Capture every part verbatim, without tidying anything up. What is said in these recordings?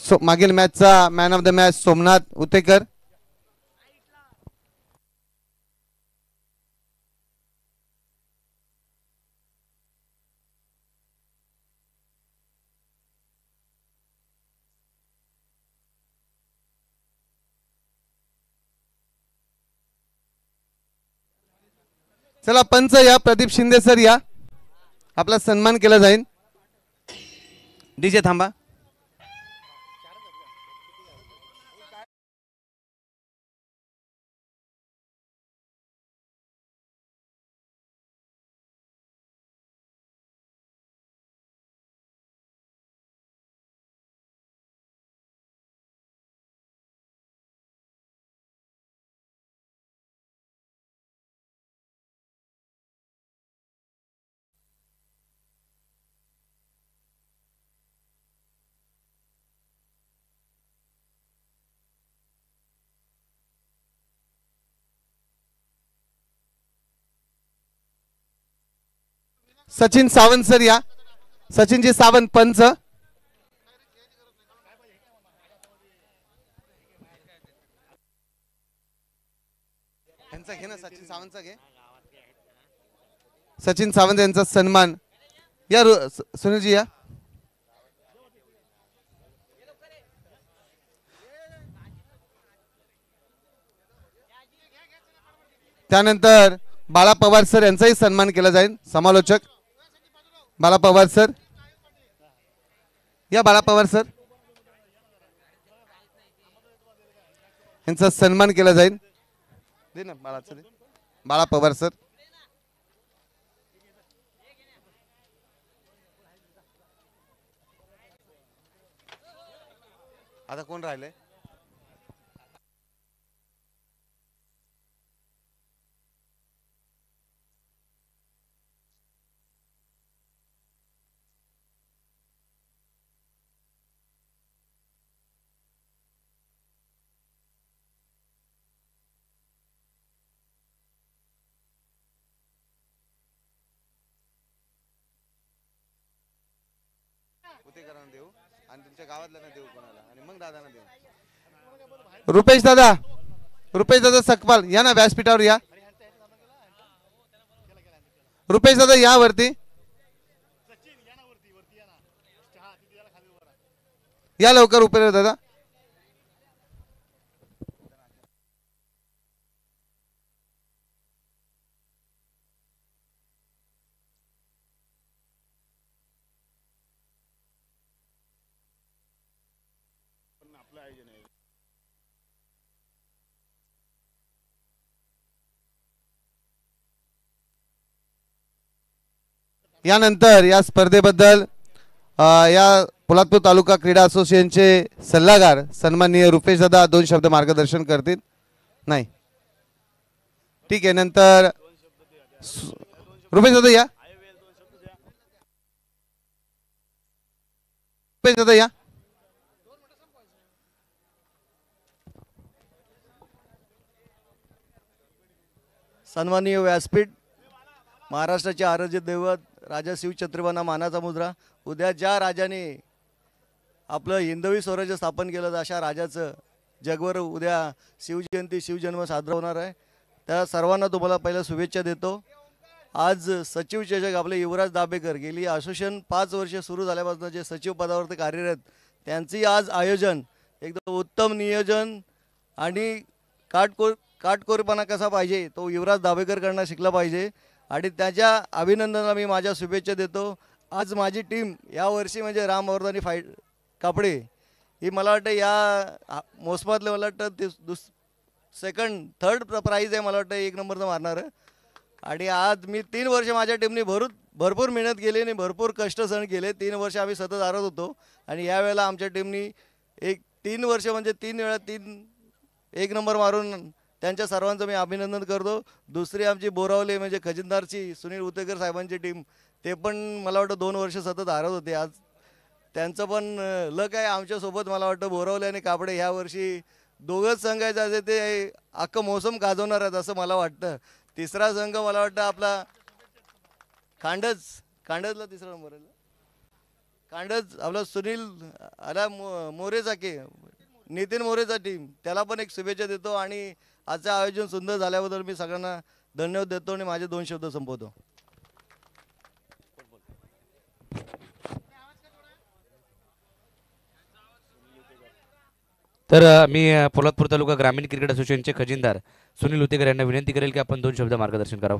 So मागील मॅचचा man of the match Somnath Utekar. चला पंच या, प्रदीप शिंदे सर या, आपला सन्मान केला जाईल. डीजे थांबा. सचिन सावंत सर या, सचिनजी सावंत पंच. घे ना सचिन सावंतचा घे. सचिन सावंत यांचा सन्मान या. सुनीलजी या. त्यानंतर बाळा पवार सर यांचाही सन्मान केला जाईल. समालोचक बाळा पवार सर या. बाळा पवार सर यांचा सन्मान केला जाईल. दे ना बाळाचं, बाळा पवार सर. आता कोण राहिले? देऊ आणि तुमच्या गावातल्या ना देऊ कोणाला, आणि मग दादांना देऊ. रुपेश दादा, रुपेश दादा सकपाल या ना व्यासपीठावर या. रुपेश दादा या वरती या लवकर. रुपेश दादा यानंतर या स्पर्धेबद्दल या पोलादपूर तालुका क्रीडा असोसिएशनचे सल्लागार सन्माननीय रुपेश दादा दोन शब्द मार्गदर्शन करतील. नाही ठीक आहे. नंतर रुपेश दादा या. रुपेश दादा या. सन्माननीय व्यासपीठ, महाराष्ट्राचे आराध्य दैवत राजा शिवछत्रपतींना मानाचा मुद्रा. उद्या ज्या राजाने आपलं हिंदवी स्वराज्य स्थापन केलं अशा राजाचं जगभर उद्या शिवजयंती शिवजन्म साजरा होणार आहे. त्या सर्वांना तुम्हाला पहिल्या शुभेच्छा देतो. आज सचिव चषक आपले युवराज दाभेकर गेली असोसिएशन पाच वर्ष सुरू झाल्यापासून जे सचिव पदावरती कार्यरत त्यांची आज आयोजन एकदम उत्तम नियोजन आणि काटकोर काटकोरपणा कसा पाहिजे तो युवराज दाभेकरकडनं शिकला पाहिजे आणि त्याच्या अभिनंदनाला मी माझ्या शुभेच्छा देतो. आज माझी टीम यावर्षी म्हणजे रामवर्धनी फाईट कापडे ही मला वाटतं या मोसमातले मला वाटतं ते दुस सेकंड थर्ड प्राईज आहे मला वाटतं एक नंबरचं मारणार. आणि आज मी तीन वर्ष माझ्या टीमने भरू भरपूर मेहनत केली आणि भरपूर कष्ट सहन केले. तीन वर्ष आम्ही सतत हारत होतो आणि यावेळेला आमच्या टीमनी एक तीन वर्ष म्हणजे तीन वेळा तीन एक नंबर मारून त्यांच्या सर्वांचं मी अभिनंदन करतो. दुसरी आमची बोरावले म्हणजे खजिनदारची सुनील उतेकर साहेबांची टीम ते पण मला वाटतं दोन वर्ष सतत हारत होते. आज त्यांचं पण लक आहे आमच्यासोबत मला वाटतं बोरावले आणि कापडे ह्या वर्षी दोघंच संघ आहेत असे ते अख्खं मोसम गाजवणार आहेत असं मला वाटतं. तिसरा संघ मला वाटतं आपला खांडच खांडजला तिसरा नंबर आहे. कांडच आपला सुनील आला मो मोरेचा की नितीन मोरेचा टीम त्याला पण एक शुभेच्छा देतो आणि आजचं आयोजन सुंदर झाल्याबद्दल मी सगळ्यांना धन्यवाद देतो आणि माझे दोन शब्द संपवतो. तर अ, मी अ, पोलादपूर तालुका ग्रामीण क्रिकेट असोसिएशनचे खजिनदार सुनील उतेकर यांना विनंती करेल की आपण दोन शब्द मार्गदर्शन करावं.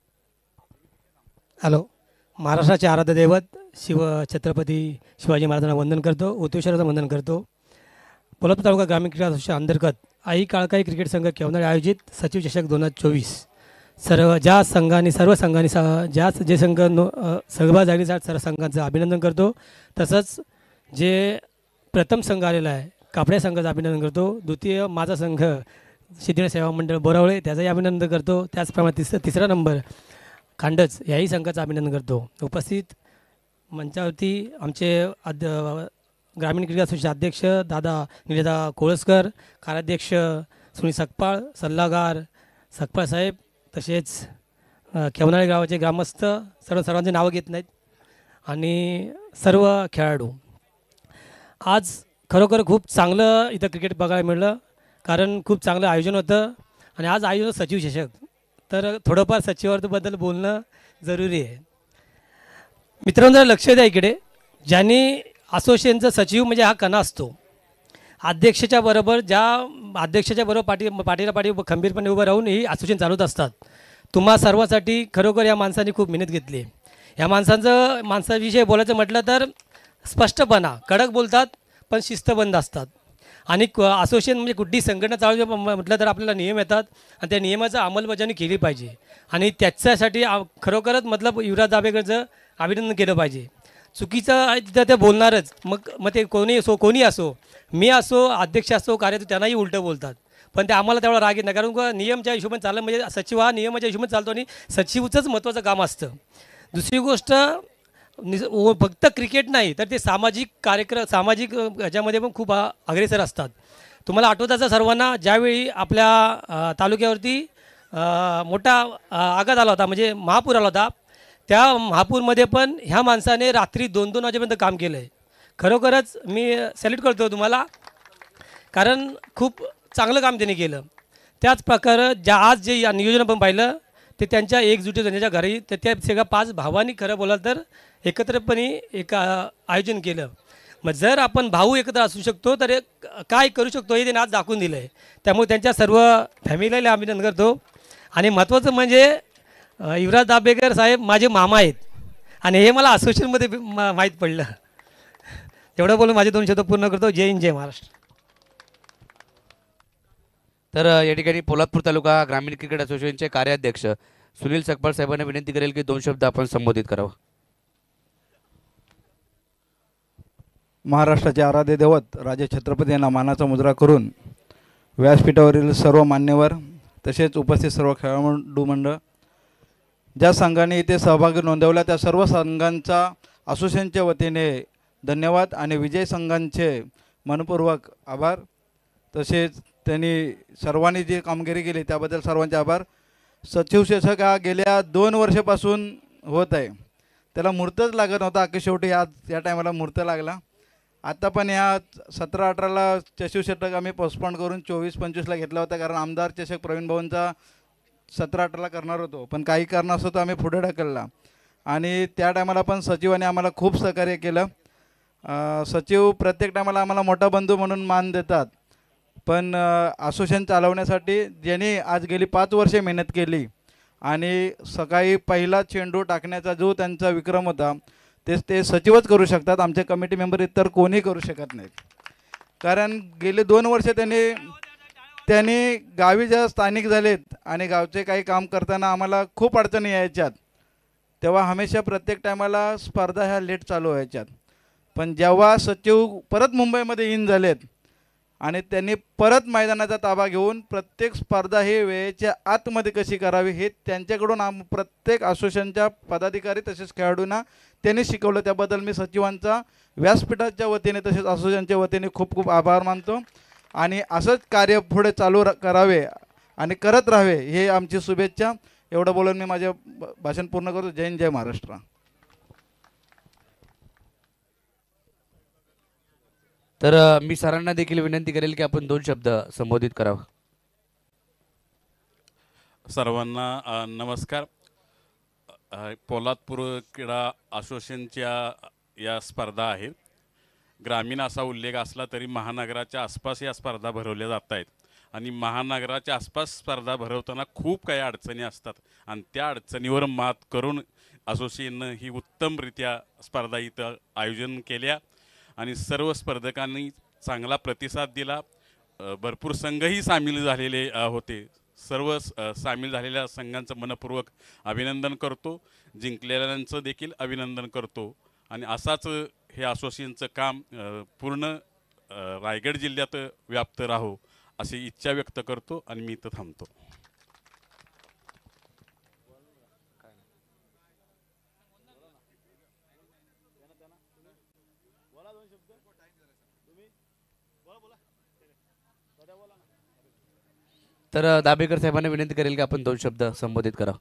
हॅलो, महाराष्ट्राचे आराध्य दैवत शिव छत्रपती शिवाजी महाराजांना वंदन करतो, उतेश्वराचं वंदन करतो. पोलादपूर तालुका ग्रामीण क्रीडा असोसिएशन अंतर्गत आई काळकाई क्रिकेट संघ केवनाळे आयोजित सचिव चषक दोन हजार चोवीस सर्व ज्या संघांनी सर्व संघांनी स ज्या जे संघ नो अ, सहभाग झाले सर्व संघांचं अभिनंदन करतो. तसंच जे प्रथम संघ आलेला आहे कापड्या संघाचं अभिनंदन करतो. द्वितीय माझा संघ सिद्धिविनायक सेवा मंडळ बोरावळे त्याचंही अभिनंदन करतो. त्याचप्रमाणे तिस तिसरा नंबर खांडच याही संघाचं अभिनंदन करतो. उपस्थित मंचावरती आमचे अद ग्रामीण क्रीडा असोसिएशन अध्यक्ष दादा निलेदा कोळसकर, कार्याध्यक्ष सुनील सकपाळ, सल्लागार सकपाळ साहेब, तसेच केवनाळे गावाचे ग्रामस्थ सर्व सर्वांची नावं घेत नाहीत आणि सर्व खेळाडू. आज खरोखर खूप चांगलं इथं क्रिकेट बघायला मिळलं कारण खूप चांगलं आयोजन होतं आणि आज आयोजन सचिव चषक तर थोडंफार सचिवाबद्दल बोलणं जरुरी आहे. मित्रांनो जरा लक्ष द्या इकडे, ज्यांनी असोसिएशनचा सचिव म्हणजे हा कणा असतो. अध्यक्षाच्या बरोबर ज्या अध्यक्षाच्या बरोबर पाठी पाठीला पाठी खंबीरपणे उभं राहून ही असोसिएशन चालवत असतात. तुम्हा सर्वांसाठी खरोखर या माणसांनी खूप मेहनत घेतली. या माणसांचं माणसाविषयी बोलायचं म्हटलं तर स्पष्टपणा, कडक बोलतात पण शिस्तबद्ध असतात. आणि असोसिएशन म्हणजे कुठली संघटना चालू म्हटलं तर आपल्याला नियम येतात आणि त्या नियमाचं अंमलबजावणी केली पाहिजे आणि त्याच्यासाठी खरोखरच मतलब युवराज दाभेकरचं अभिनंदन केलं पाहिजे. चुकीचं आहे तिथं ते बोलणारच, मग मग ते कोणी असो कोणी असो, मी असो अध्यक्ष असो कार्य त्यांनाही उलटं बोलतात. पण ते आम्हाला तेवढा राग येत नाही कारण का नियमच्या हिशोबाने चाललं म्हणजे सचिव हा नियमाच्या हिशोबाने चालतो आणि सचिवचंच महत्त्वाचं काम असतं. दुसरी गोष्ट निस फक्त क्रिकेट नाही तर ते सामाजिक कार्यक्रम सामाजिक ह्याच्यामध्ये पण खूप अग्रेसर असतात. तुम्हाला आठवत असेल सर्वांना ज्यावेळी आपल्या तालुक्यावरती मोठा आघात आला होता म्हणजे महापूर आला होता, त्या महापूरमध्ये पण ह्या माणसाने रात्री दोन दोन वाजेपर्यंत काम केलं आहे. खरोखरच मी सॅल्यूट करतो तुम्हाला कारण खूप चांगलं काम त्यांनी केलं. त्याच प्रकारे ज्या आज जे या नियोजन पण पाहिलं ते त्यांच्या एकजुटी त्यांच्या घरी तर त्या सगळ्या पाच भावांनी खरं बोलाल तर एकत्रपणे एक आयोजन केलं. मग जर आपण भाऊ एकत्र असू शकतो तर एक काय करू शकतो हे त्यांनी आज दाखवून दिलं आहे. त्यामुळे त्यांच्या सर्व फॅमिलीला अभिनंदन करतो. आणि महत्त्वाचं म्हणजे युवराज दाभेकर साहेब माझे मामा आहेत आणि हे मला असोसिएशनमध्ये मा माहीत पडलं. एवढं बोलून माझे दोन शब्द पूर्ण करतो. जय हिंद, जय महाराष्ट्र. तर या ठिकाणी पोलादपूर तालुका ग्रामीण क्रिकेट असोसिएशनचे कार्याध्यक्ष सुनील सकपाळ साहेबांना विनंती करेल की दोन शब्द आपण संबोधित करावं. महाराष्ट्राचे आराध्य दैवत राजे छत्रपती यांना मानाचा मुजरा करून व्यासपीठावरील सर्व मान्यवर तसेच उपस्थित सर्व खेळाडू मंडळ ज्या संघाने इथे सहभागी नोंदवला त्या सर्व संघांचा असोसिएशनच्या वतीने धन्यवाद आणि विजय संघांचे मनपूर्वक आभार. तसेच त्यांनी सर्वांनी जी कामगिरी केली त्याबद्दल सर्वांचे आभार. सचिव चषक हा गेल्या दोन वर्षापासून होत आहे, त्याला मुहूर्तच लागत नव्हता, अखेर शेवटी आज या टायमाला मुहूर्त लागला. आता पण ह्या सतरा अठराला चषक चषक आम्ही पोस्टपोन करून चोवीस पंचवीसला घेतला होता कारण आमदार चषक प्रवीण भाऊंचा सतरा अठराला करणार होतो पण काही कारणास्तव तो आम्ही पुढे ढकलला आणि त्या टायमाला पण सचिवाने आम्हाला खूप सहकार्य केलं. सचिव प्रत्येक टायमाला आम्हाला मोठा बंधू म्हणून मान देतात पण असोसिएशन चालवण्यासाठी ज्यांनी आज गेली पाच वर्षे मेहनत केली आणि सकाळी पहिला चेंडू टाकण्याचा जो त्यांचा विक्रम होता तेच ते सचिवच करू शकतात. आमचे कमिटी मेंबर इतर कोणी करू शकत नाहीत कारण गेले दोन वर्ष त्यांनी त्यांनी गावी ज्या स्थानिक झालेत आणि गावचे काही काम करताना आम्हाला खूप अडचणी यायच्यात तेव्हा हमेशा प्रत्येक टायमाला स्पर्धा ह्या लेट चालू व्हायच्यात. पण जेव्हा सचिव परत मुंबईमध्ये इन झालेत आणि त्यांनी परत मैदानाचा ताबा घेऊन प्रत्येक स्पर्धा ही वेळेच्या आतमध्ये कशी करावी हे त्यांच्याकडून आम प्रत्येक असोसिएशनच्या पदाधिकारी तसेच खेळाडूंना त्यांनी शिकवलं. त्याबद्दल मी सचिवांचा व्यासपीठाच्या वतीने तसेच असोसिएशनच्या वतीने खूप खूप आभार मानतो आणि असंच कार्य पुढे चालू करावे आणि करत राहावे हे आमची शुभेच्छा. एवढं बोलून मी माझे भाषण पूर्ण करतो. जय हिंद, जय महाराष्ट्र. तर अ, मी सरांना देखील विनंती करेल की आपण दोन शब्द संबोधित करावं. सर्वांना अ, नमस्कार. अ, पोलादपूर क्रीडा असोसिएशनच्या या स्पर्धा आहेत. ग्रामीण असा उल्लेख असला तरी महानगराच्या आसपास या स्पर्धा भरवल्या जात आहेत आणि महानगराच्या आसपास स्पर्धा भरवताना खूप काही अडचणी असतात आणि त्या अडचणीवर मात करून असोसिएशननं ही उत्तमरित्या स्पर्धा इथं आयोजन केल्या आणि सर्व स्पर्धकांनी चांगला प्रतिसाद दिला. अ, भरपूर संघही सामील झालेले अ, होते. सर्व अ, सामील झालेल्या संघांचं मनपूर्वक अभिनंदन करतो. जिंकलेल्यांचं देखील अभिनंदन करतो आणि असाच हे असोसिएशनचं काम अ, पूर्ण अ, रायगड जिल्ह्यात व्याप्त राहो अशी इच्छा व्यक्त करतो आणि मी इथं थांबतो. तर अ, दाभेकर साहेबांना विनंती करेल की आपण दोन शब्द संबोधित करावं.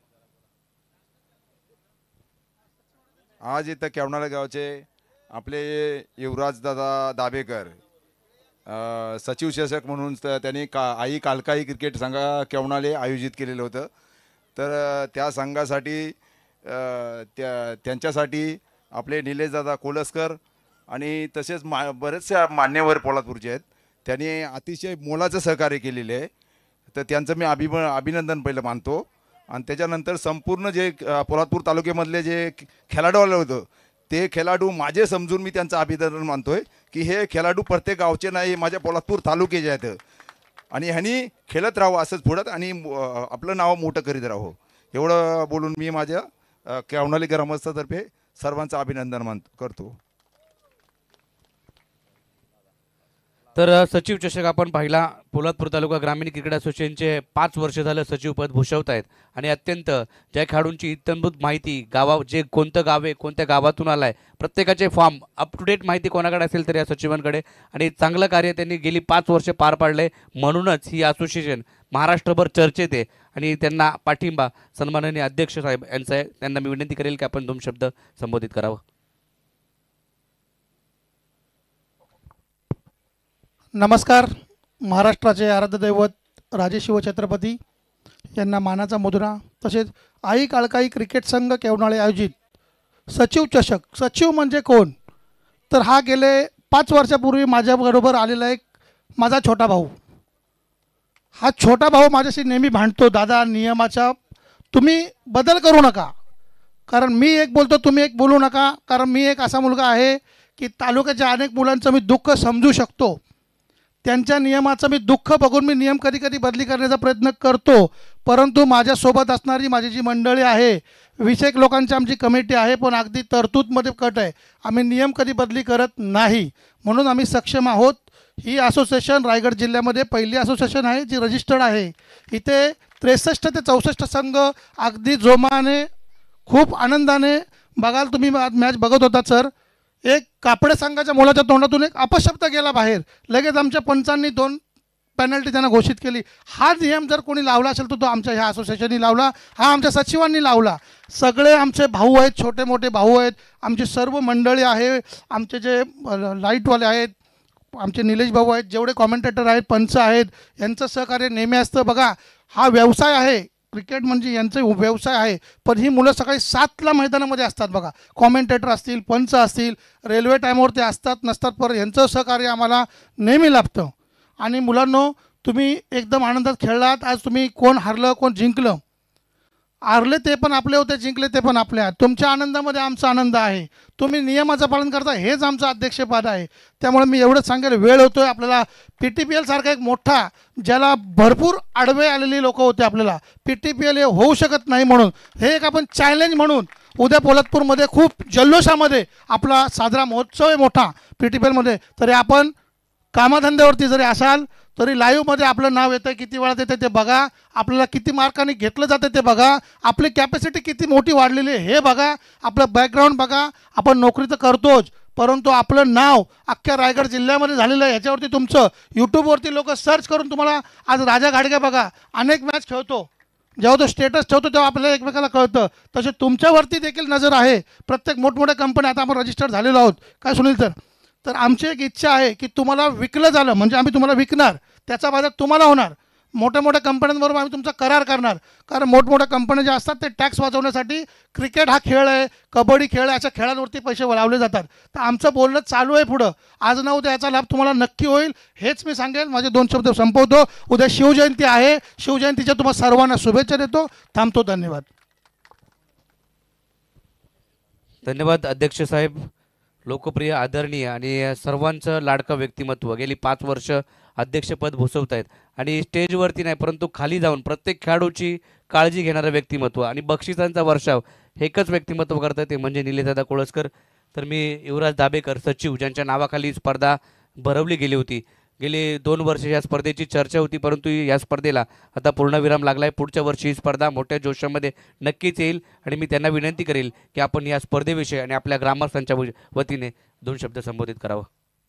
आज इथं केवणाला गावचे आपले युवराज दादा दाभेकर अ, सचिव शासक म्हणून त- त्यांनी का आई कालकाई क्रिकेट संघ केवणाले आयोजित केलेलं होतं. तर अ, त्या संघासाठी अ, त्या त्यांच्यासाठी आपले निलेश दादा कोलस्कर आणि तसेच मा बरेचसे मान्यवर पोलादपूरचे आहेत. त्यांनी अतिशय मोलाचं सहकार्य केलेले आहे. तर त्यांचं मी अभिम अभिनंदन पहिलं मानतो आणि त्याच्यानंतर संपूर्ण जे अ, पोलादपूर तालुक्यामधले जे खे- खेळाडू आले होतं ते खेळाडू माझे समजून मी त्यांचं अभिनंदन मानतोय की हे खेळाडू प्रत्येक गावचे नाही, माझ्या पोलादपूर तालुक्याचे आहेत आणि ह्यांनी खेळत राहावं असंच पुढं आणि अ, आपलं नाव मोठं करीत राहावं एवढं बोलून मी माझ्या अ, केवणाली ग्रामस्थातर्फे सर्वांचं अभिनंदन मान करतो. तर अ, सचिव चषक आपण पाहिला. पोलादपूर तालुका ग्रामीण क्रिकेट असोसिएशनचे पाच वर्ष झालं सचिवपद भूषवत आहेत आणि अत्यंत ज्या खेळाडूंची इत्तमभूत माहिती गावा जे कोणतं गाव आहे कोणत्या गावातून आलाय प्रत्येकाचे फॉर्म अप टू डेट माहिती कोणाकडे असेल तर या सचिवांकडे आणि चांगलं कार्य त्यांनी गेली पाच वर्ष पार पाडले. म्हणूनच ही असोसिएशन महाराष्ट्रभर चर्चेत आहे आणि त्यांना पाठिंबा सन्माननीय अध्यक्ष साहेब यांचा आहे. त्यांना मी विनंती करेल की आपण दोन शब्द संबोधित करावं. नमस्कार. महाराष्ट्राचे आराध्य दैवत राजे शिवछत्रपती यांना मानाचा मुद्रा तसेच आई काळकाई क्रिकेट संघ केवणाळे आयोजित सचिव चषक. सचिव म्हणजे कोण तर हा गेले पाच वर्षापूर्वी माझ्याबरोबर आलेला एक माझा छोटा भाऊ. हा छोटा भाऊ माझ्याशी नेहमी भांडतो, दादा नियमाचा तुम्ही बदल करू नका, कारण मी एक बोलतो तुम्ही एक बोलू नका, कारण मी एक असा मुलगा आहे की तालुक्याच्या अनेक मुलांचं मी दुःख समजू शकतो. त्यांच्या नियमाचं मी दुःख बघून मी नियम कधी कधी बदली करण्याचा प्रयत्न करतो. परंतु माझ्यासोबत असणारी माझी जी मंडळी आहे, वीस एक लोकांची आमची कमिटी आहे, पण अगदी तरतूदमध्ये कट आहे. आम्ही नियम कधी बदली करत नाही, म्हणून आम्ही सक्षम आहोत. ही असोसिएशन रायगड जिल्ह्यामध्ये पहिली असोसिएशन आहे जी रजिस्टर्ड आहे. इथे त्रेसष्ट ते चौसष्ट संघ अगदी जोमाने खूप आनंदाने बघाल तुम्ही मॅच बघत होता सर. एक कापडे संघाच्या मुलाच्या तोंडातून एक अपशब्द गेला बाहेर, लगेच आमच्या पंचांनी दोन पेनल्टी त्यांना घोषित केली. हा नियम जर कोणी लावला असेल तर तो आमच्या ह्या असोसिएशननी लावला, हा आमच्या सचिवांनी लावला. सगळे आमचे भाऊ आहेत, छोटे मोठे भाऊ आहेत, आमची सर्व मंडळी आहे, आमचे जे लाईटवाले आहेत, आमचे निलेश भाऊ आहेत, जेवढे कॉमेंटेटर आहेत, पंच आहेत, यांचं सहकार्य नेहमी असतं. बघा हा व्यवसाय आहे, क्रिकेट म्हणजे यांचा व्यवसाय आहे, पण ही मुलं सकाळी सातला मैदानामध्ये असतात. बघा कॉमेंटेटर असतील, पंच असतील, रेल्वे टाईमवर ते असतात नसतात, पर यांचं सहकार्य आम्हाला नेहमी लाभतं. आणि मुलांनो तुम्ही एकदम आनंदात खेळलात. आज तुम्ही कोण हारलं कोण जिंकलं, हारले ते पण आपले होते, जिंकले ते पण आपले आहेत. तुमच्या आनंदामध्ये आमचा आनंद आहे. तुम्ही नियमाचं पालन करता, हेच आमचं अध्यक्षपद आहे. त्यामुळे मी एवढंच सांगेल, वेळ होतो आहे आपल्याला. पी टी पी एलसारखा एक मोठा ज्याला भरपूर आडवे आलेली लोक होते, आपल्याला पी टी पी एल हे होऊ शकत नाही, म्हणून हे एक आपण चॅलेंज म्हणून उद्या पोलादपूरमध्ये खूप जल्लोषामध्ये आपला साजरा महोत्सव आहे मोठा पी टी पी एलमध्ये. तरी आपण कामाधंद्यावरती जरी असाल तरी लाईव्हमध्ये आपलं नाव येतं, किती वेळात येतं ते बघा, आपल्याला किती मार्कांनी घेतलं जातं ते बघा, आपली कॅपॅसिटी किती मोठी वाढलेली आहे हे बघा, आपलं बॅकग्राऊंड बघा. आपण नोकरी तर करतोच, परंतु आपलं नाव अख्ख्या रायगड जिल्ह्यामध्ये झालेलं आहे. ह्याच्यावरती तुमचं यूट्यूबवरती लोक सर्च करून तुम्हाला आज राजा घाडगे बघा अनेक मॅच खेळतो, जेव्हा तो स्टेटस ठेवतो तेव्हा आपल्याला एकमेकाला कळतं. तसे तुमच्यावरती देखील नजर आहे. प्रत्येक मोठमोठ्या कंपन्या आता आपण रजिस्टर झालेलो आहोत, काय सुनील सर, तर आमची एक इच्छा आहे की तुम्हाला विकलं झालं म्हणजे आम्ही तुम्हाला विकणार, त्याचा फायदा तुम्हाला होणार. मोठ्या मोठ्या कंपन्यांबरोबर आम्ही तुमचा करार करणार, कारण मोठमोठ्या कंपन्या ज्या असतात ते टॅक्स वाचवण्यासाठी क्रिकेट हा खेळ आहे, कबड्डी खेळ आहे, अशा खेळांवरती पैसे लावले जातात. तर आमचं बोलणं चालू आहे पुढं. आज ना उद्या याचा लाभ तुम्हाला नक्की होईल हेच मी सांगेल. माझे दोन शब्द संपवतो. उद्या शिवजयंती आहे, शिवजयंतीच्या तुम्हाला सर्वांना शुभेच्छा देतो. थांबतो. धन्यवाद. धन्यवाद अध्यक्ष साहेब. लोकप्रिय, आदरणीय आणि सर्वांचं लाडकं व्यक्तिमत्व गेली पाच वर्ष अध्यक्षपद भूषवत आहेत आणि स्टेजवरती नाही परंतु खाली जाऊन प्रत्येक खेळाडूची काळजी घेणारं व्यक्तिमत्व आणि बक्षिसांचा वर्षाव एकच व्यक्तिमत्व करतं ते म्हणजे निलेशदादा कोळसकर. तर मी युवराज दाभेकर सचिव ज्यांच्या नावाखाली स्पर्धा भरवली गेली होती, गेली दोन वर्ष या स्पर्धेची चर्चा होती परंतु या स्पर्धेला आता पूर्णविराम लागला आहे. पुढच्या वर्षी ही स्पर्धा मोठ्या जोशामध्ये नक्कीच येईल आणि मी त्यांना विनंती करेल की आपण या स्पर्धेविषयी आणि आपल्या ग्रामस्थांच्या वतीने दोन शब्द संबोधित करावं.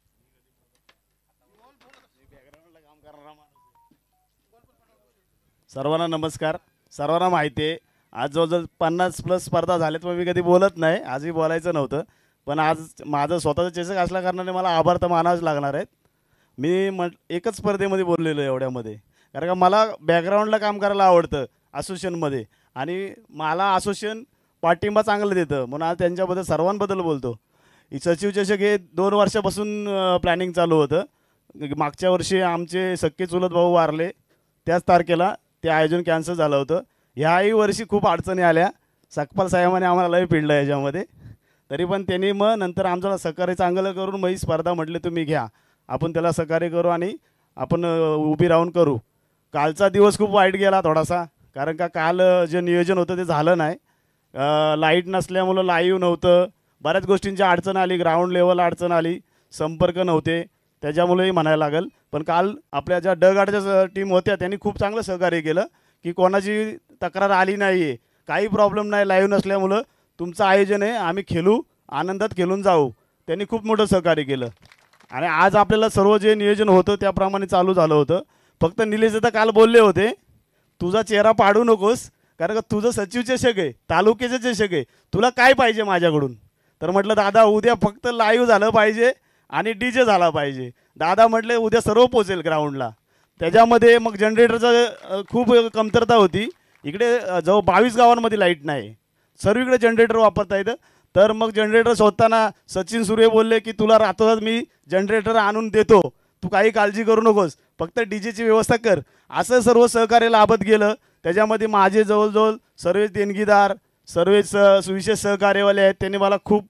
सर्वांना नमस्कार. सर्वांना माहिती आहे आज जवळजवळ पन्नास प्लस स्पर्धा झाल्यात पण मी कधी बोलत नाही, आजही बोलायचं नव्हतं पण आज माझं स्वतःचं चषक असल्या कारणाने मला आभार तर मानावेच लागणार आहेत. मी म्हट एकच स्पर्धेमध्ये बोललेलो आहे एवढ्यामध्ये, कारण का मला बॅकग्राऊंडला काम करायला आवडतं असोसिएशनमध्ये आणि मला असोसिएशन पाठिंबा चांगलं देतं म्हणून आज त्यांच्याबद्दल सर्वांबद्दल बोलतो. सचिव चषक हे दोन वर्षापासून प्लॅनिंग चालू होतं. मागच्या वर्षी आमचे सख्खे चुलत भाऊ वारले त्याच तारखेला ते आयोजन कॅन्सल झालं होतं. ह्याही वर्षी खूप अडचणी आल्या, सकपाल साहेबांनी आम्हाला लय पिडलं याच्यामध्ये, तरी पण त्यांनी मग नंतर आमचं सहकार्य चांगलं करून मग ही स्पर्धा म्हटले तुम्ही घ्या, आपण त्याला सहकार्य करू आणि आपण उभी राहून करू. कालचा दिवस खूप वाईट गेला थोडासा, कारण का काल जे नियोजन होतं ते झालं नाही. लाईट नसल्यामुळं लाईव्ह नव्हतं, बऱ्याच गोष्टींची अडचण आली, ग्राउंड लेवल अडचण आली, संपर्क नव्हते त्याच्यामुळेही म्हणायला लागेल. पण काल आपल्या ज्या ड गाडच्या टीम होत्या त्यांनी खूप चांगलं सहकार्य केलं की कोणाची तक्रार आली नाही आहे, काही प्रॉब्लेम नाही, लाईव्ह नसल्यामुळं तुमचं आयोजन आहे, आम्ही खेळू, आनंदात खेळून जाऊ. त्यांनी खूप मोठं सहकार्य केलं आणि आज आपल्याला सर्व जे नियोजन होतं त्याप्रमाणे चालू झालं होतं. फक्त निलेश दादा काल बोलले होते तुझा चेहरा पाडू नकोस, कारण का तुझं सचिव चषक आहे, तालुक्याचं चषक आहे, तुला काय पाहिजे माझ्याकडून. तर म्हटलं दादा उद्या फक्त लाईव्ह झालं पाहिजे आणि डी जे झाला पाहिजे. दादा म्हटले उद्या सर्व पोचेल ग्राउंडला. त्याच्यामध्ये मग जनरेटरचं खूप कमतरता होती, इकडे जवळ बावीस गावांमध्ये लाईट नाही, सर्वीकडे जनरेटर वापरता येतं. तर मग जनरेटर शोधताना सचिन सूर्य बोलले की तुला रातोरात मी जनरेटर आणून देतो, तू काही काळजी करू नकोस, फक्त डी जेची व्यवस्था कर. असं सर्व सहकार्य लाभत गेलं. त्याच्यामध्ये माझे जवळजवळ सर्व देणगीदार, सर्व स विशेष सहकार्यवाले आहेत, त्यांनी मला खूप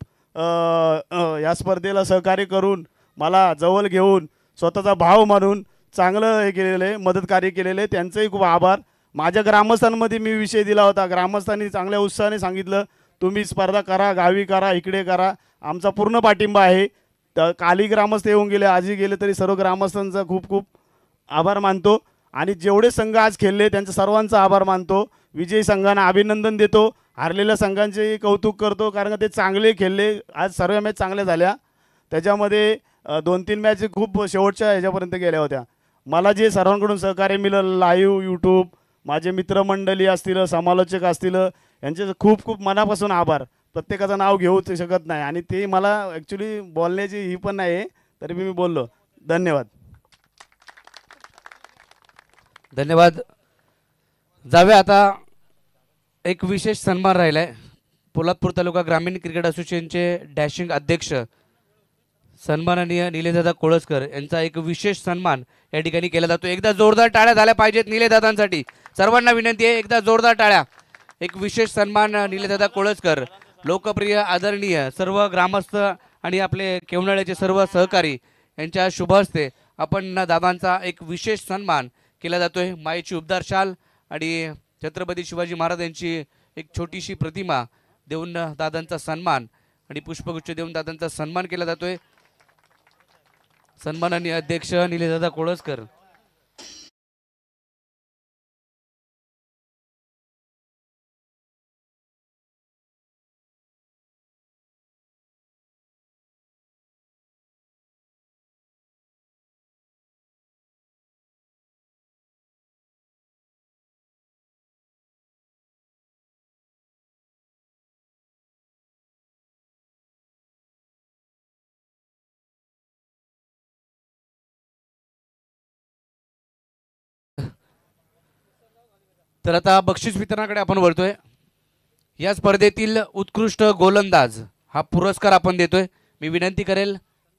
या स्पर्धेला सहकार्य करून मला जवळ घेऊन स्वतःचा भाव मानून चांगलं हे केलेलं आहे, मदत कार्य केलेलं आहे, त्यांचंही खूप आभार. माझ्या ग्रामस्थांमध्ये मी विषय दिला होता, ग्रामस्थांनी चांगल्या उत्साहाने सांगितलं तुम्ही स्पर्धा करा, गावी करा, इकडे करा, आमचा पूर्ण पाठिंबा आहे. तर काली ग्रामस्थ येऊन गेले, आजही गेले, तरी सर्व ग्रामस्थांचा खूप खूप आभार मानतो आणि जेवढे संघ आज खेळले त्यांचा सर्वांचा आभार मानतो. विजयी संघांना अभिनंदन देतो, हारलेल्या संघांचेही कौतुक करतो, कारण ते चांगले खेळले. आज सर्व मॅच चांगल्या झाल्या, त्याच्यामध्ये दोन तीन मॅच खूप शेवटच्या ह्याच्यापर्यंत गेल्या होत्या. मला जे सर्वांकडून सहकार्य मिळालं, लाईव्ह यूट्यूब, माझे मित्रमंडळी असतील, समालोचक असतील, यांचे खूप खूप मनापासून आभार. प्रत्येकाचं नाव घेऊ शकत नाही आणि ते मला ॲक्च्युली बोलण्याची ही पण नाही आहे, तरी मी बोललो. धन्यवाद. धन्यवाद. जावे आता एक विशेष सन्मान राहिला आहे. पोलादपूर तालुका ग्रामीण क्रिकेट असोसिएशनचे डॅशिंग अध्यक्ष सन्माननीय निलेशदादा कोळसकर यांचा एक विशेष सन्मान या ठिकाणी केला जातो. एकदा जोरदार टाळ्या झाल्या पाहिजेत निलेशदादांसाठी. सर्वांना विनंती आहे, एकदा जोरदार टाळ्या. एक विशेष सन्मान निलेशदादा कोळसकर, लोकप्रिय, आदरणीय सर्व ग्रामस्थ आणि आपले केवनाळ्याचे सर्व सहकारी यांच्या शुभ हस्ते आपण दादांचा एक विशेष सन्मान केला जातोय. मायेची उबदार शाल आणि छत्रपती शिवाजी महाराज यांची एक छोटीशी प्रतिमा देऊन दादांचा सन्मान आणि पुष्पगुच्छ देऊन दादांचा सन्मान केला जातोय. सन्माननीय अध्यक्ष निलेशदादा कोळसकर. तर आता बक्षीस वितरणाकडे आपण वळतोय. या स्पर्धेतील उत्कृष्ट गोलंदाज हा पुरस्कार आपण देतोय. मी विनंती करेल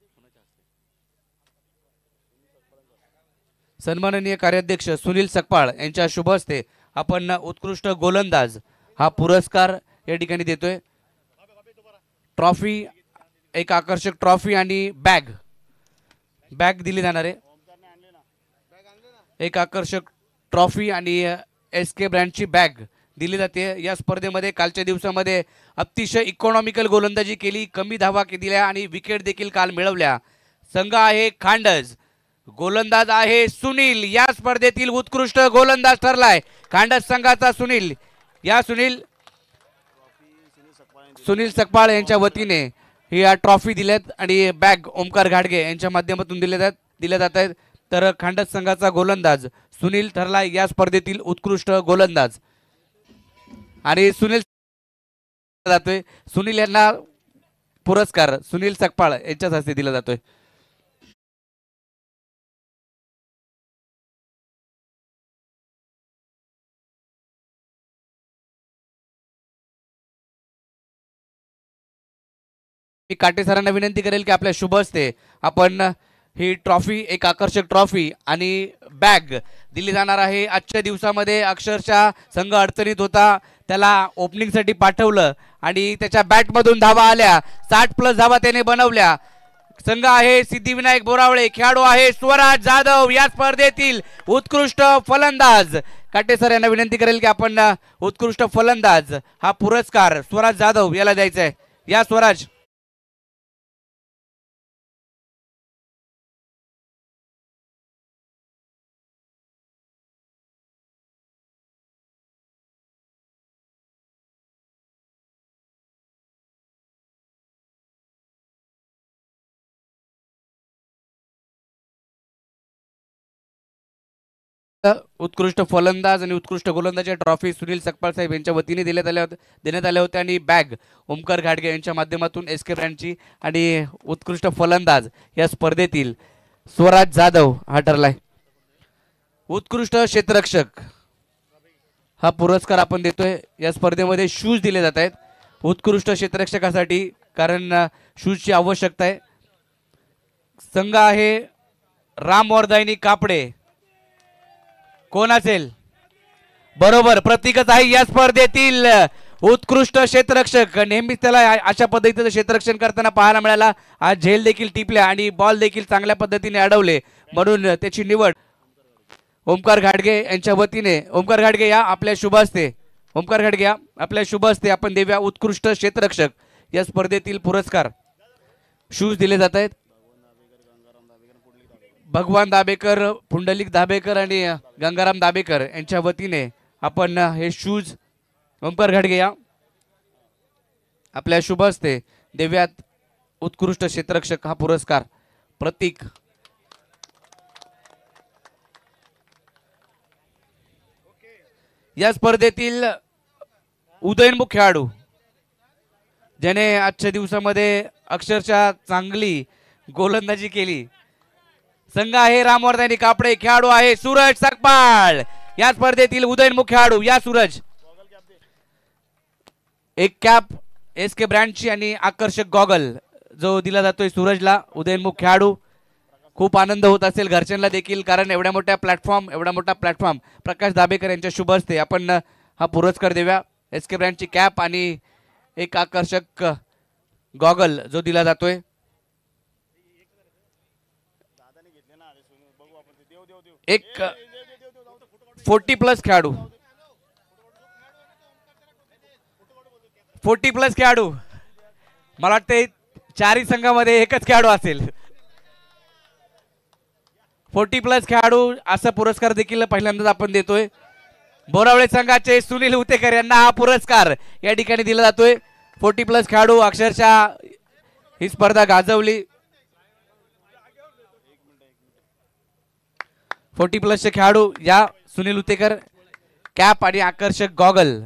सन्माननीय कार्याध्यक्ष सुनील सकपाळ यांच्या शुभ हस्ते आपण उत्कृष्ट गोलंदाज हा पुरस्कार या ठिकाणी देतोय. ट्रॉफी, एक आकर्षक ट्रॉफी आणि बॅग बॅग दिली जाणार आहे. एक आकर्षक ट्रॉफी आणि एस के ब्रँडची बॅग दिली जाते. या स्पर्धेमध्ये कालच्या दिवसामध्ये अतिशय इकॉनॉमिकल गोलंदाजी केली, कमी धावा दिल्या आणि विकेट देखील काल मिळवल्या. संघ आहे खांडज, गोलंदाज आहे सुनील. या स्पर्धेतील उत्कृष्ट गोलंदाज ठरलाय खांडज संघाचा सुनील. या सुनील सुनील सकपाळ यांच्या वतीने ही ट्रॉफी दिल्यात आणि बॅग ओमकार घाडगे यांच्या माध्यमातून दिल्या जात दिल्या जात आहेत. तर खांडज संघाचा गोलंदाज सुनील ठरलाय या स्पर्धेतील उत्कृष्ट गोलंदाज. आणि सुनील जातोय सुनील यांना पुरस्कार सुनील सकपाळ यांच्याच हस्ते दिला जातोय. मी काटे सरांना विनंती करेल की आपल्या शुभ हस्ते आपण ही ट्रॉफी, एक आकर्षक ट्रॉफी आणि बॅग दिली जाणार आहे. आजच्या दिवसामध्ये अक्षरशः संघ अडचणीत होता, त्याला ओपनिंगसाठी पाठवलं आणि त्याच्या बॅटमधून धावा आल्या. साठ प्लस धावा त्याने बनवल्या. संघ आहे सिद्धिविनायक बोरावळे, खेळाडू आहे स्वराज जाधव. या स्पर्धेतील उत्कृष्ट फलंदाज काटे सर यांना विनंती करेल की आपण उत्कृष्ट फलंदाज हा पुरस्कार स्वराज जाधव याला द्यायचा आहे. या स्वराज. उत्कृष्ट फलंदाज आणि उत्कृष्ट गोलंदाजी ट्रॉफी सुनील सकपाळ साहेब यांच्या वतीने देण्यात आल्या देण्यात आल्या होत्या आणि बॅग ओमकार घाडगे यांच्या माध्यमातून एस के ब्रँडची आणि उत्कृष्ट फलंदाज या स्पर्धेतील स्वराज जाधव हा ठरलाय. उत्कृष्ट क्षेत्ररक्षक हा पुरस्कार आपण देतोय. या स्पर्धेमध्ये शूज दिले जात आहेत उत्कृष्ट क्षेत्ररक्षकासाठी, कारण शूजची आवश्यकता आहे. संघ आहे राम वरदायनी कापडे. कोण असेल? बरोबर, प्रतीकच आहे या स्पर्धेतील उत्कृष्ट क्षेत्ररक्षक. नेहमीच त्याला अशा पद्धतीचं क्षेत्ररक्षण करताना पाहायला मिळाला. आज झेल देखील टिपल्या आणि बॉल देखील चांगल्या पद्धतीने अडवले, म्हणून त्याची निवड ओमकार घाडगे यांच्या वतीने. ओमकार घाडगे या आपल्या शुभ हस्ते ओमकार घाडगे या आपल्या शुभ हस्ते आपण देऊया उत्कृष्ट क्षेत्ररक्षक या स्पर्धेतील पुरस्कार. शूज दिले जात आहेत. भगवान दाबेकर, पुंडलिक दाबेकर आणि गंगाराम दाबेकर यांच्या वतीने आपण हे शूज ओमकार घाडगे या आपल्या शुभ हस्ते देव्यात उत्कृष्ट क्षेत्ररक्षक हा पुरस्कार. प्रतीक. या स्पर्धेतील उदयनमुख खेळाडू ज्याने आजच्या दिवसामध्ये अक्षरशः चांगली गोलंदाजी केली. संघ आहे रामवर्धनी कापडे, खेळाडू आहे सूरज सकपाळ. या स्पर्धेतील उदयनमुख खेळाडू. या सूरज. एक कॅप एस के ब्रँडची आणि आकर्षक गॉगल जो दिला जातोय सूरजला. उदयनमुख खेळाडू. खूप आनंद होत असेल घरच्यांना देखील, कारण एवढ्या मोठ्या प्लॅटफॉर्म एवढा मोठा प्लॅटफॉर्म प्रकाश दाबेकर यांच्या शुभ हस्ते आपण हा पुरस्कार देऊया. एस के ब्रँडची कॅप आणि एक आकर्षक गॉगल जो दिला जातोय. एक फोर्टी प्लस खेळाडू फोर्टी प्लस खेळाडू मला वाटते चारही संघामध्ये एकच खेळाडू असेल. फोर्टी प्लस खेळाडू असा पुरस्कार देखील पहिल्यांदाच आपण देतोय. बोरावळे संघाचे सुनील उतेकर यांना हा पुरस्कार या ठिकाणी दिला जातोय. फोर्टी प्लस खेळाडू अक्षरशः ही स्पर्धा गाजवली. फोर्टी प्लसचे खेळाडू या सुनील उतेकर. कॅप आणि आकर्षक गॉगल.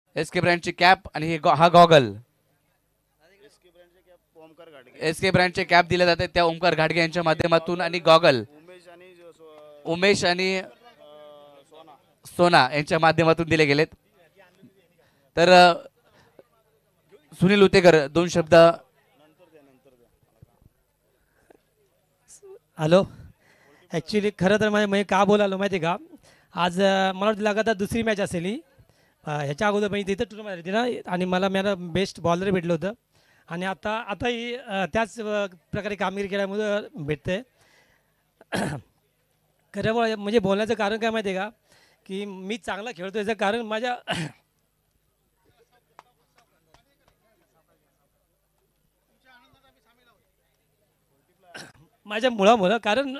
एस के ब्रँडची कॅप आणि हे गॉ- हा गॉगल एस के ब्रँडचे कॅप दिले जाते त्या ओमकार घाडगे यांच्या माध्यमातून आणि गॉगल उमेश आणि सोना यांच्या माध्यमातून दिले गेलेत. तर अ, सुनील उतेकर दोन शब्द. हॅलो, ॲक्च्युली खरं तर माझ्या मी का बोलालो माहिती आहे का, आज अ, मला वाटतं लगातार दुसरी मॅच असेल ही. अ, ह्याच्या अगोदर मी तिथं टूर्नामेंट होती ना आणि मला मला बेस्ट बॉलर भेटलं होतं आणि आता आताही अ, त्याच अ, प्रकारे कामगिरी केल्यामुळं भेटते. खरं बोल म्हणजे बोलण्याचं कारण काय माहिती आहे का, की मी चांगला खेळतो याचं कारण माझ्या माझ्या मुळामुळं कारण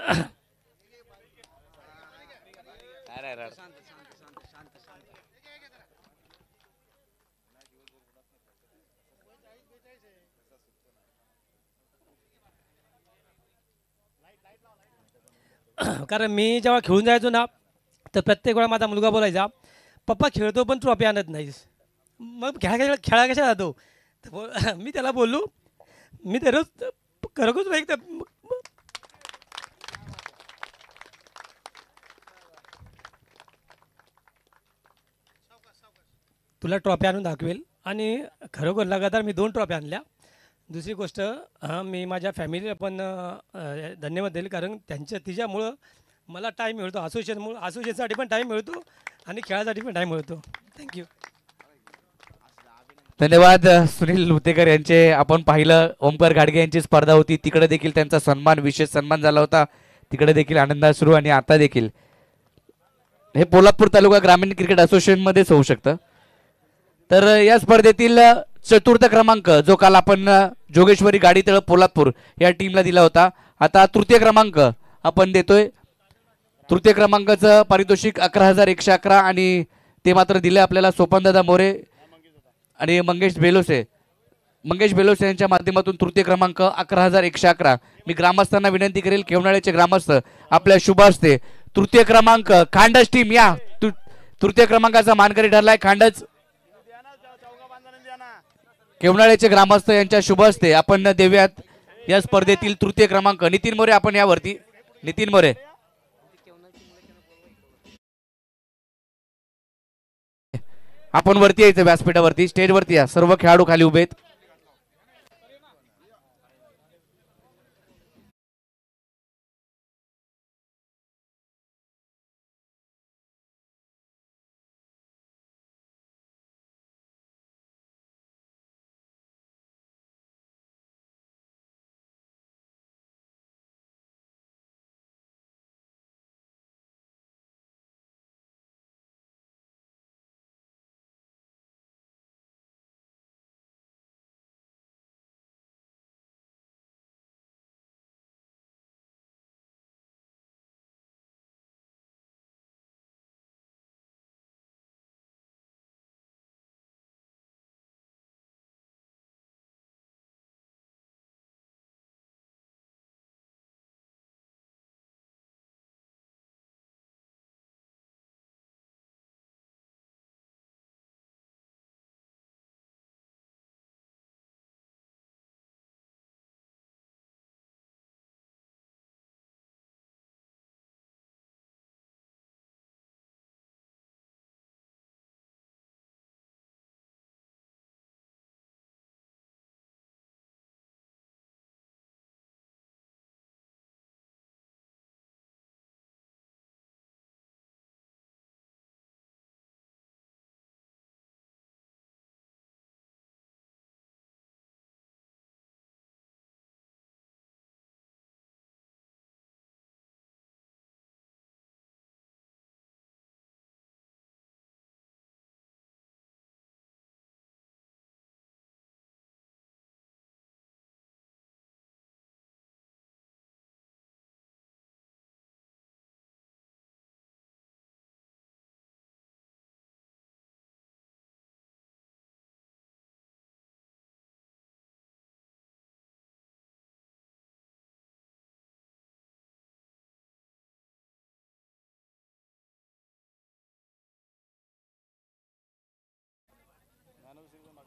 कारण मी जेव्हा खेळून जायचो ना तर प्रत्येक वेळा माझा मुलगा बोलायचा, पप्पा खेळतो पण ट्रॉफी आणत नाहीस, मग खेळा खेळा खेळा कशा जातो. तर बोल मी त्याला बोललो, मी दररोज खरोखरच एक तुला ट्रॉफी आणून दाखवेल आणि खरोखर लगातार मी दोन ट्रॉफी आणल्या. दुसरी गोष्ट हां, मी माझ्या फॅमिलीला पण अ, धन्यवाद देईल कारण त्यांच्या तिच्यामुळं मला टाईम मिळतो, असोसिएशनमुळं असोसिएशनसाठी पण टाईम मिळतो आणि खेळासाठी पण टाईम मिळतो. थँक्यू. धन्यवाद सुनील उतेकर यांचे. आपण पाहिलं ओमकार घाडगे यांची स्पर्धा होती, तिकडे देखील त्यांचा सन्मान विशेष सन्मान झाला होता, तिकडे देखील आनंदाश्रू आणि आता देखील हे पोलादपूर तालुका ग्रामीण क्रिकेट असोसिएशनमध्येच होऊ शकतं. तर या स्पर्धेतील चतुर्थ क्रमांक जो काल आपण जोगेश्वरी गाडीतळ पोलादपूर या टीमला दिला होता, आता तृतीय क्रमांक आपण देतोय. तृतीय क्रमांकाचं पारितोषिक अकरा हजार एकशे अकरा आणि ते मात्र दिले आपल्याला सोपानदादा मोरे आणि मंगेश बेलोसे. मंगेश बेलोसे यांच्या माध्यमातून तृतीय क्रमांक अकरा हजार एकशे अकरा. मी ग्रामस्थांना विनंती करेल, केवणाळ्याचे ग्रामस्थ आपल्या शुभ हस्ते तृतीय क्रमांक खांडच टीम या तृ- तृतीय क्रमांकाचा मानकरी ठरलाय खांडच. केवणाळ्याचे ग्रामस्थ यांच्या शुभ हस्ते आपण देऊयात या स्पर्धेतील तृतीय क्रमांक. नितीन मोरे आपण यावरती. नितीन मोरे आपण वरती यायचं, व्यासपीठावरती स्टेजवरती या. सर्व खेळाडू खाली उभेत.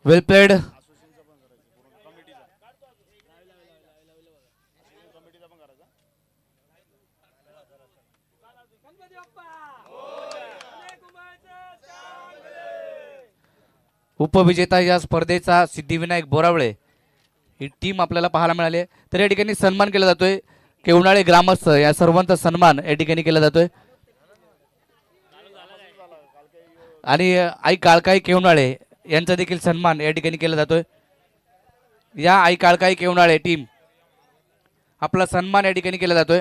वेल प्लेड. उपविजेता या स्पर्धेचा सिद्धिविनायक बोरावळे ही टीम आपल्याला पाहायला मिळाली. तर या ठिकाणी सन्मान केला जातोय. केवणाळे ग्रामस्थ या सर्वांचा सन्मान या ठिकाणी केला जातोय. आणि आई काळकाई केवणाळे यांचा देखील सन्मान या ठिकाणी केला जातोय. या आई काळकाई केवणाळे टीम आपला सन्मान या ठिकाणी केला जातोय.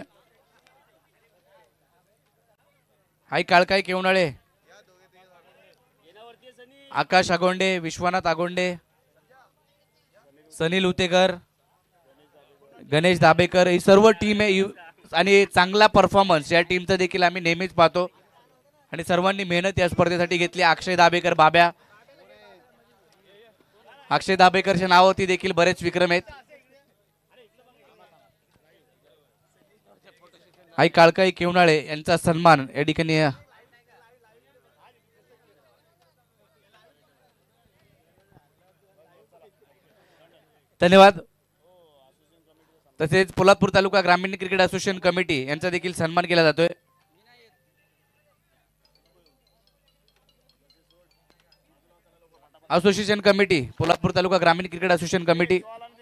आई काळकाई केवणाळे, आकाश आगोंडे, विश्वनाथ आगोंडे, सनील उतेकर, गणेश दाबेकर ही सर्व टीम आहे. आणि चांगला परफॉर्मन्स या टीमचा देखील आम्ही नेहमीच पाहतो. आणि सर्वांनी मेहनत या स्पर्धेसाठी घेतली. अक्षय दाबेकर बाब्या, अक्षय दाबेकरच्या नावावरती देखील बरेच विक्रम आहेत. आई काळकाई केवणाळे यांचा सन्मान या ठिकाणी धन्यवाद. तसेच Poladpur Taluka Gramin cricket association committee यांचा देखील सन्मान केला जातोय. Association committee, Poladpur Taluka Gramin cricket association committee,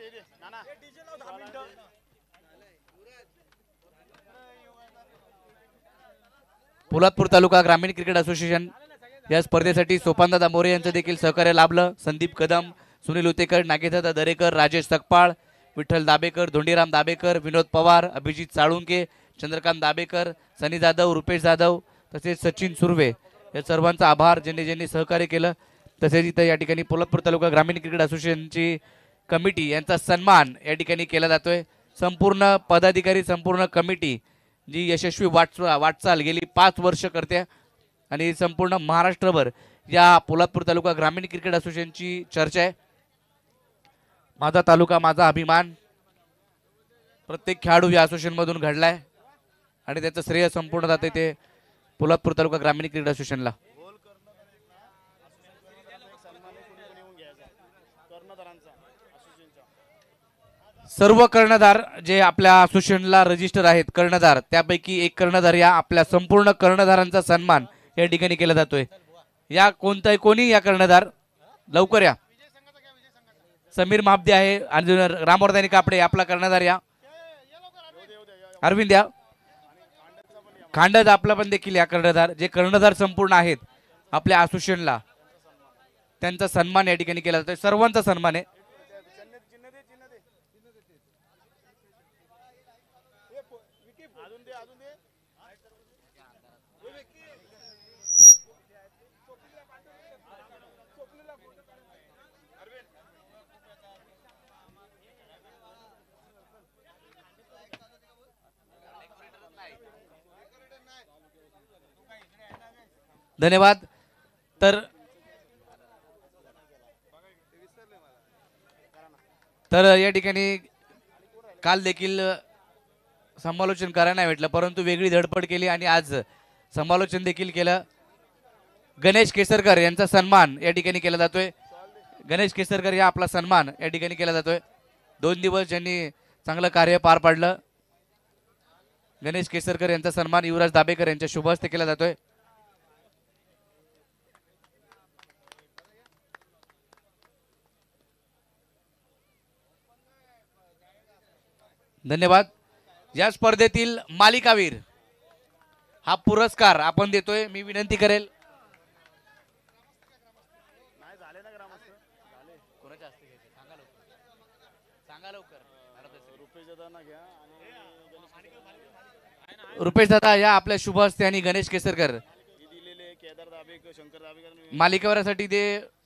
Poladpur Taluka Gramin cricket association या स्पर्धेसाठी सोपानदादा मोरे यांचं देखील सहकार्य लाभलं. संदीप कदम, सुनील उतेकर, नागेशदादा दरेकर, राजेश सकपाळ, विठ्ठल दाबेकर, धोंडीराम दाबेकर, विनोद पवार, अभिजित साळुंके, चंद्रकांत दाबेकर, सनी जाधव, रुपेश जाधव तसेच सचिन सुर्वे या सर्वांचा आभार ज्यांनी ज्यांनी सहकार्य केलं. तसेच इथं या ठिकाणी पोलादपूर तालुका ग्रामीण क्रिकेट असोसिएशनची कमिटी यांचा सन्मान या ठिकाणी केला जातोय. संपूर्ण पदाधिकारी, संपूर्ण कमिटी जी यशस्वी वाट वाटचाल गेली पाच वर्ष करते आणि संपूर्ण महाराष्ट्रभर या पोलादपूर तालुका ग्रामीण क्रिकेट असोसिएशनची चर्चा आहे. माझा तालुका माझा अभिमान प्रत्येक खेळाडू या असोसिएशनमधून घडलाय आणि त्याचं श्रेय संपूर्ण जाते ते पोलादपूर तालुका ग्रामीण क्रिकेट असोसिएशनला. सर्व कर्णधार जे आपल्या असोसिएशनला रजिस्टर आहेत कर्णधार, त्यापैकी एक कर्णधार या आपल्या संपूर्ण कर्णधारांचा सन्मान या ठिकाणी केला जातोय. या कोणताही कोणी या कर्णधार लवकर या. समीर महाब्दे आहे आणि रामवर्धनी कापडे आपला कर्णधार या. अरविंद या. खांडद आपला पण देखील या कर्णधार. जे कर्णधार संपूर्ण आहेत आपल्या असोसिएशनला त्यांचा सन्मान या ठिकाणी केला जातोय. सर्वांचा सन्मान आहे. धन्यवाद. तर तर या ठिकाणी काल देखील समालोचन करायला नाही भेटलं, परंतु वेगळी धडपड केली आणि आज समालोचन देखील केलं. गणेश केसरकर यांचा सन्मान या ठिकाणी केला जातोय. गणेश केसरकर या आपला सन्मान या ठिकाणी केला जातोय. दोन दिवस ज्यांनी चांगलं कार्य पार पाडलं गणेश केसरकर यांचा सन्मान युवराज दाबेकर यांच्या शुभ हस्ते केला जातोय. धन्यवाद. या स्पर्धेतील मालिकावीर हा पुरस्कार आपण देतोय. मी विनंती करेल रुपेश दादा या आपल्या शुभ हस्ते आणि गणेश केसरकर मालिकावीरासाठी ते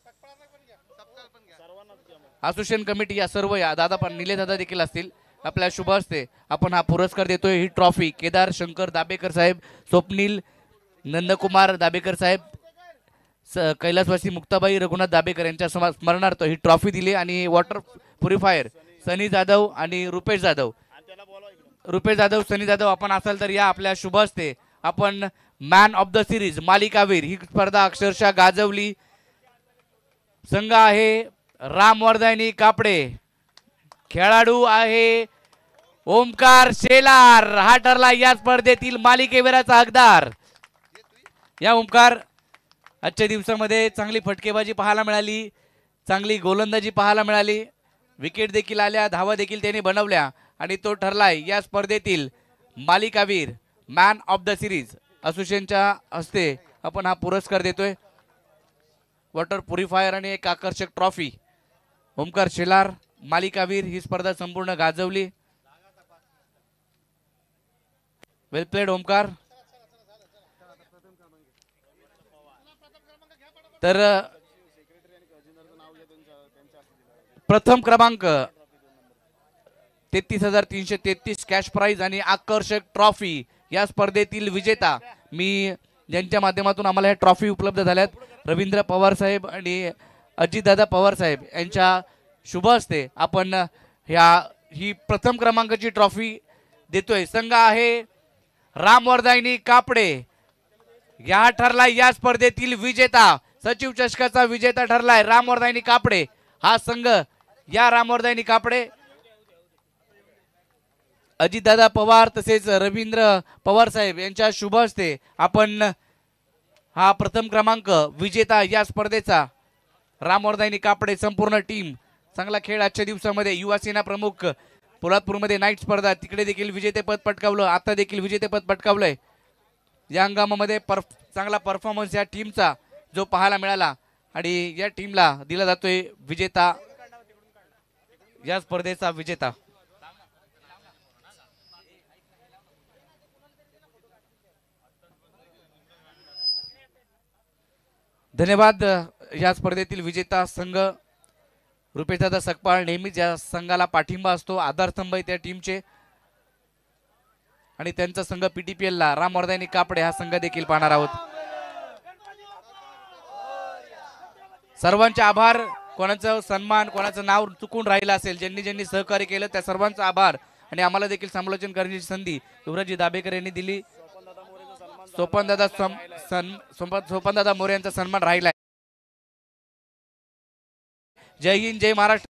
असोसिएशन कमिटी या सर्व या दादा पण निलेश दादा देखील असतील आपल्या शुभ हस्ते आपण हा पुरस्कार देतोय. ही ट्रॉफी केदार शंकर दाबेकर साहेब, स्वप्नील नंदकुमार दाबेकर साहेब, कैलासवासी मुक्ताबाई रघुनाथ दाबेकर यांच्या स्मरणार्थ ही ट्रॉफी दिली आणि वॉटर प्युरिफायर सनी जाधव आणि रुपेश जाधव रुपेश जाधव सनी जाधव आपण असाल तर या आपल्या शुभ हस्ते आपण मॅन ऑफ द सिरीज मालिकावीर ही स्पर्धा अक्षरशः गाजवली. संघ आहे रामवर्धानी कापडे, खेळाडू आहे ओमकार शेलार, हा ठरला या स्पर्धेतील मालिकेवीराचा हकदार. या ओमकार, आजच्या दिवसामध्ये चांगली फटकेबाजी पाहायला मिळाली, चांगली गोलंदाजी पाहायला मिळाली, विकेट देखील आल्या, धावा देखील त्याने बनवल्या आणि तो ठरलाय या स्पर्धेतील मालिकावीर, मॅन ऑफ द सिरीज. असोसिएशनच्या हस्ते आपण हा पुरस्कार देतोय, वॉटर प्युरिफायर आणि एक आकर्षक ट्रॉफी. ओमकार शेलार मालिकावीर, ही स्पर्धा संपूर्ण गाजवली. Well played Omkar. तर प्रथम क्रमांक, तेहतीस हजार तीनशे तेहतीस कॅश प्राइज आणि आकर्षक ट्रॉफी, या स्पर्धेतील विजेता. मी ज्यांच्या माध्यमातून आम्हाला ह्या ट्रॉफी उपलब्ध झाल्यात, रवींद्र पवार साहेब आणि अजितदादा पवार साहेब यांच्या शुभ हस्ते आपण ह्या ही प्रथम क्रमांकाची ट्रॉफी देतोय. संघ आहे रामवर्धानी कापडे, या ठरला या स्पर्धेतील विजेता, सचिव चषकाचा विजेता ठरलाय रामवर्धानी कापडे. हा संघ, या रामवर्धानी कापडे, अजितदादा पवार तसेच रवींद्र पवार साहेब यांच्या शुभ हस्ते आपण हा प्रथम क्रमांक विजेता या स्पर्धेचा रामवर्धानी कापडे. संपूर्ण टीम चांगला खेळ आजच्या दिवसामध्ये. युवा सेना प्रमुख पोलादपूरमध्ये नाईट स्पर्धा, तिकडे देखील विजेतेपद पटकावलं, आता देखील विजेतेपद पटकावलंय. या हंगामामध्ये परफ चांगला परफॉर्मन्स या टीमचा जो पाहायला मिळाला आणि या टीमला दिला जातोय विजेता, या स्पर्धेचा विजेता. धन्यवाद. या स्पर्धेतील विजेता संघ रुपेशदादा सकपाळ, नेहमीच या संघाला पाठिंबा असतो, आधारस्तंभ आहे त्या टीमचे आणि त्यांचा संघ पीटीपीएल ला रामवर्धानी कापडे हा संघ देखील पाहणार आहोत. सर्वांचे आभार. कोणाचा सन्मान, कोणाचं नाव चुकून राहिलं असेल, ज्यांनी ज्यांनी सहकार्य केलं त्या सर्वांचा आभार. आणि आम्हाला देखील समालोचन करण्याची संधी युवराजी दाभेकर यांनी दिली. सोपनदादा सोपनदादा मोरे यांचा सन्मान राहिला. जय हिंद, जय महाराष्ट्र.